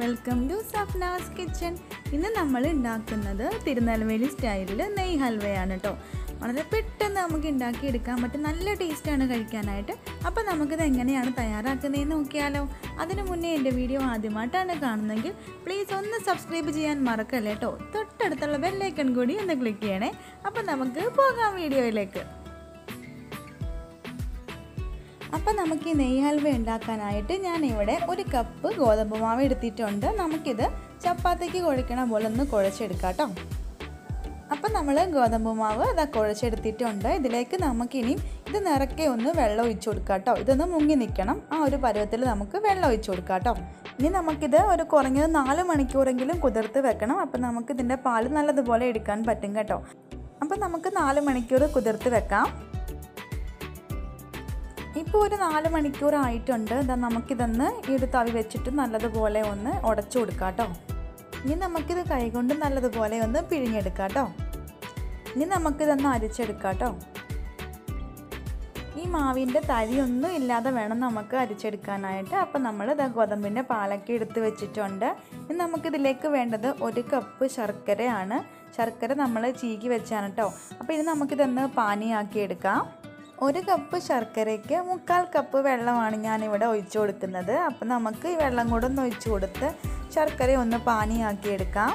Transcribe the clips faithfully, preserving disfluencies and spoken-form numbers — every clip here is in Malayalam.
Welcome to Safnas kitchen. ഇന്ന് നമ്മൾ ഉണ്ടാക്കുന്നത് തിരുനെൽവേലി സ്റ്റൈലിൽ നെയ് ഹൽവയാണ് കേട്ടോ. വളരെ പെട്ടെന്ന് നമുക്ക് ഉണ്ടാക്കിയെടുക്കാൻ പറ്റും, നല്ല ടേസ്റ്റാണ് കഴിക്കാനായിട്ട്. അപ്പോൾ നമുക്കിത് എങ്ങനെയാണ് തയ്യാറാക്കുന്നതെന്ന് നോക്കിയാലോ. അതിനു മുന്നേ എൻ്റെ വീഡിയോ ആദ്യമായിട്ടാണ് കാണുന്നതെങ്കിൽ പ്ലീസ് ഒന്ന് സബ്സ്ക്രൈബ് ചെയ്യാൻ മറക്കല്ലേ കേട്ടോ. തൊട്ടടുത്തുള്ള ബെല്ലൈക്കൺ കൂടി ഒന്ന് ക്ലിക്ക് ചെയ്യണേ. അപ്പോൾ നമുക്ക് പോകാം വീഡിയോയിലേക്ക്. അപ്പോൾ നമുക്ക് ഈ നെയ് ഹൽവ ഉണ്ടാക്കാനായിട്ട് ഞാനിവിടെ ഒരു കപ്പ് ഗോതമ്പ് മാവ് എടുത്തിട്ടുണ്ട്. നമുക്കിത് ചപ്പാത്തിക്ക് കുഴക്കണ പോലെ ഒന്ന് കുഴച്ചെടുക്കാം കേട്ടോ. അപ്പം നമ്മൾ ഗോതമ്പ് മാവ് ഇതാ കുഴച്ചെടുത്തിട്ടുണ്ട്. ഇതിലേക്ക് നമുക്കിനി ഇത് നിറക്കെ ഒന്ന് വെള്ളം ഒഴിച്ചു കൊടുക്കാം കേട്ടോ. ഇതൊന്ന് മുങ്ങി നിൽക്കണം, ആ ഒരു പരുവത്തിൽ നമുക്ക് വെള്ളം ഒഴിച്ചു കൊടുക്കാം കേട്ടോ. ഇനി നമുക്കിത് ഒരു കുറഞ്ഞത് നാല് മണിക്കൂറെങ്കിലും കുതിർത്ത് വെക്കണം. അപ്പം നമുക്കിതിൻ്റെ പാല് നല്ലതുപോലെ എടുക്കാൻ പറ്റും കേട്ടോ. അപ്പം നമുക്ക് നാല് മണിക്കൂർ കുതിർത്ത് വെക്കാം. ഇപ്പോൾ ഒരു നാല് മണിക്കൂർ ആയിട്ടുണ്ട്. ഇതാ നമുക്കിതൊന്ന് ഈ ഒരു തവി വെച്ചിട്ട് നല്ലതുപോലെ ഒന്ന് ഉടച്ചു കൊടുക്കാം കേട്ടോ. ഇനി നമുക്കിത് കൈകൊണ്ട് നല്ലതുപോലെ ഒന്ന് പിഴിഞ്ഞെടുക്കാം കേട്ടോ. ഇനി നമുക്കിതൊന്ന് അരിച്ചെടുക്കാം കേട്ടോ. ഈ മാവിൻ്റെ തരിയൊന്നും ഇല്ലാതെ വേണം നമുക്ക് അരിച്ചെടുക്കാനായിട്ട്. അപ്പോൾ നമ്മൾ ഇതാ ഗോതമ്പിൻ്റെ പാലൊക്കെ എടുത്ത് വെച്ചിട്ടുണ്ട്. ഇനി നമുക്കിതിലേക്ക് വേണ്ടത് ഒരു കപ്പ് ശർക്കരയാണ്. ശർക്കര നമ്മൾ ചീകി വെച്ചാണ് കേട്ടോ. അപ്പോൾ ഇത് നമുക്കിതൊന്ന് പാനിയാക്കി എടുക്കാം. ഒരു കപ്പ് ശർക്കരയ്ക്ക് മുക്കാൽ കപ്പ് വെള്ളമാണ് ഞാനിവിടെ ഒഴിച്ചു കൊടുക്കുന്നത്. അപ്പം നമുക്ക് ഈ വെള്ളം കൂടെ ഒന്ന് ഒഴിച്ചു കൊടുത്ത് ശർക്കര ഒന്ന് പാനിയാക്കി എടുക്കാം.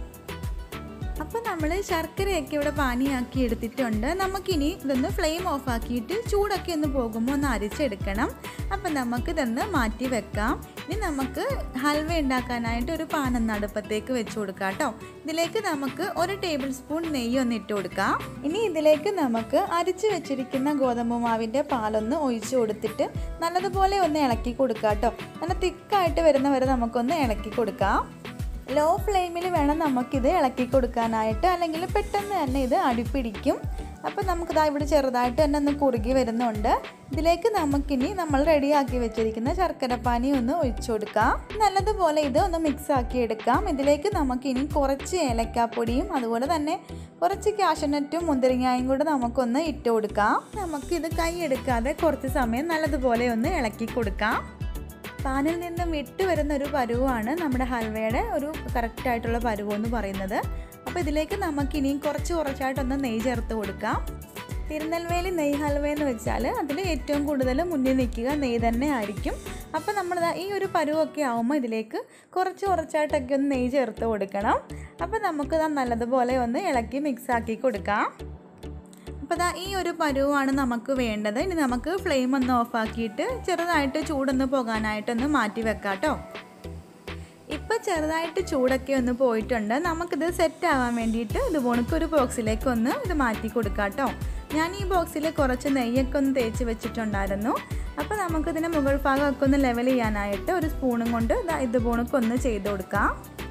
അപ്പോൾ നമ്മൾ ശർക്കരയൊക്കെ ഇവിടെ പാനിയാക്കി എടുത്തിട്ടുണ്ട്. നമുക്കിനി ഇതൊന്ന് ഫ്ലെയിം ഓഫ് ആക്കിയിട്ട് ചൂടൊക്കെ ഒന്ന് പോകുമ്പോൾ ഒന്ന് അരിച്ചെടുക്കണം. അപ്പം നമുക്കിതൊന്ന് മാറ്റി വെക്കാം. ഇനി നമുക്ക് ഹൽവ ഉണ്ടാക്കാനായിട്ട് ഒരു പാൻ അടുപ്പത്തേക്ക് വെച്ച് കൊടുക്കാം കേട്ടോ. ഇതിലേക്ക് നമുക്ക് ഒരു ടേബിൾ സ്പൂൺ നെയ്യ് ഒന്ന് ഇട്ട് കൊടുക്കാം. ഇനി ഇതിലേക്ക് നമുക്ക് അരിച്ച് വെച്ചിരിക്കുന്ന ഗോതമ്പ് മാവിൻ്റെ പാലൊന്ന് ഒഴിച്ച് കൊടുത്തിട്ട് നല്ലതുപോലെ ഒന്ന് ഇളക്കി കൊടുക്കാം കേട്ടോ. നല്ല തിക്കായിട്ട് വരുന്നവരെ നമുക്കൊന്ന് ഇളക്കി കൊടുക്കാം. ലോ ഫ്ലെയിമിൽ വേണം നമുക്കിത് ഇളക്കി കൊടുക്കാനായിട്ട്, അല്ലെങ്കിൽ പെട്ടെന്ന് തന്നെ ഇത് അടിപ്പിടിക്കും. അപ്പോൾ നമുക്കിതാ ഇവിടെ ചെറുതായിട്ട് തന്നെ ഒന്ന് കുറുകി വരുന്നുണ്ട്. ഇതിലേക്ക് നമുക്കിനി നമ്മൾ റെഡിയാക്കി വെച്ചിരിക്കുന്ന ശർക്കരപ്പാനി ഒന്ന് ഒഴിച്ചു കൊടുക്കാം. നല്ലതുപോലെ ഇത് ഒന്ന് മിക്സ് ആക്കി എടുക്കാം. ഇതിലേക്ക് നമുക്കിനി കുറച്ച് ഏലക്കാപ്പൊടിയും അതുപോലെ തന്നെ കുറച്ച് കാഷ്നട്ടും മുന്തിരിങ്ങായും കൂടെ നമുക്കൊന്ന് ഇട്ട് കൊടുക്കാം. നമുക്കിത് കൈ എടുക്കാതെ കുറച്ച് സമയം നല്ലതുപോലെ ഒന്ന് ഇളക്കി കൊടുക്കാം. പാനിൽ നിന്നും വിട്ട് വരുന്ന ഒരു പരുവാണ് നമ്മുടെ ഹൽവയുടെ ഒരു കറക്റ്റായിട്ടുള്ള പരുവ് എന്ന് പറയുന്നത്. അപ്പോൾ ഇതിലേക്ക് നമുക്കിനി കുറച്ച് കുറച്ചായിട്ടൊന്ന് നെയ്യ് ചേർത്ത് കൊടുക്കാം. തിരുനെൽവേലി നെയ് ഹൽവ എന്ന് വെച്ചാൽ അതിൽ ഏറ്റവും കൂടുതൽ മുന്നിൽ നിൽക്കുക നെയ്യ് തന്നെ ആയിരിക്കും. അപ്പോൾ നമ്മൾ ഈ ഒരു പരുവൊക്കെ ആകുമ്പോൾ ഇതിലേക്ക് കുറച്ച് കുറച്ചായിട്ടൊക്കെ ഒന്ന് നെയ്യ് ചേർത്ത് കൊടുക്കണം. അപ്പോൾ നമുക്ക് നല്ലതുപോലെ ഒന്ന് ഇളക്കി മിക്സാക്കി കൊടുക്കാം. അപ്പോൾ ദാ ഈ ഒരു പരുവാണ് നമുക്ക് വേണ്ടത്. ഇനി നമുക്ക് ഫ്ലെയിം ഒന്ന് ഓഫാക്കിയിട്ട് ചെറുതായിട്ട് ചൂടൊന്ന് പോകാനായിട്ടൊന്ന് മാറ്റി വെക്കാം കേട്ടോ. ഇപ്പോൾ ചെറുതായിട്ട് ചൂടൊക്കെ ഒന്ന് പോയിട്ടുണ്ട്. നമുക്കിത് സെറ്റ് ആവാൻ വേണ്ടിയിട്ട് ഇതുപോലൊക്കെ ഒരു ബോക്സിലേക്ക് ഒന്ന് ഇത് മാറ്റി കൊടുക്കാം കേട്ടോ. ഞാൻ ഈ ബോക്സിൽ കുറച്ച് നെയ്യൊക്കെ ഒന്ന് തേച്ച് വെച്ചിട്ടുണ്ടായിരുന്നു. അപ്പോൾ നമുക്കിതിൻ്റെ മുകൾ ഭാഗമൊക്കെ ഒന്ന് ലെവൽ ചെയ്യാനായിട്ട് ഒരു സ്പൂണും കൊണ്ട് ഇതുപോലൊക്കെ ഒന്ന് ചെയ്ത് കൊടുക്കാം.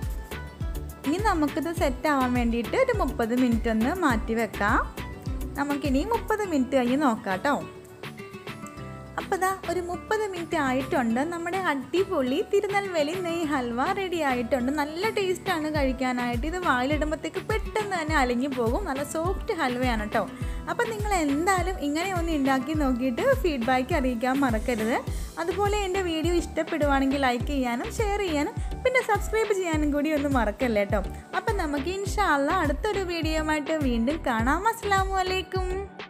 ഇനി നമുക്കിത് സെറ്റ് ആവാൻ വേണ്ടിയിട്ട് ഒരു മുപ്പത് മിനിറ്റ് ഒന്ന് മാറ്റി വെക്കാം. നമുക്കിനി മുപ്പത് മിനിറ്റ് കഴിഞ്ഞ് നോക്കാം കേട്ടോ. അപ്പോൾ ഇതാ ഒരു മുപ്പത് മിനിറ്റ് ആയിട്ടുണ്ട്. നമ്മുടെ അടിപൊളി തിരുനെൽവേലി നെയ് ഹൽവ റെഡി ആയിട്ടുണ്ട്. നല്ല ടേസ്റ്റാണ് കഴിക്കാനായിട്ട്. ഇത് വായിലിടുമ്പോഴത്തേക്ക് പെട്ടെന്ന് തന്നെ അലിഞ്ഞു പോകും. നല്ല സോഫ്റ്റ് ഹൽവയാണ് കേട്ടോ. അപ്പം നിങ്ങൾ എന്തായാലും ഇങ്ങനെ ഒന്ന് ഉണ്ടാക്കി നോക്കിയിട്ട് ഫീഡ്ബാക്ക് അറിയിക്കാൻ മറക്കരുത്. അതുപോലെ എൻ്റെ വീഡിയോ ഇഷ്ടപ്പെടുവാണെങ്കിൽ ലൈക്ക് ചെയ്യാനും ഷെയർ ചെയ്യാനും പിന്നെ സബ്സ്ക്രൈബ് ചെയ്യാനും കൂടി ഒന്നും മറക്കല്ലേ കേട്ടോ. അപ്പം നമുക്ക് ഇൻഷാ അല്ലാഹ് അടുത്തൊരു വീഡിയോയുമായിട്ട് വീണ്ടും കാണാം. അസ്സലാമു അലൈക്കും.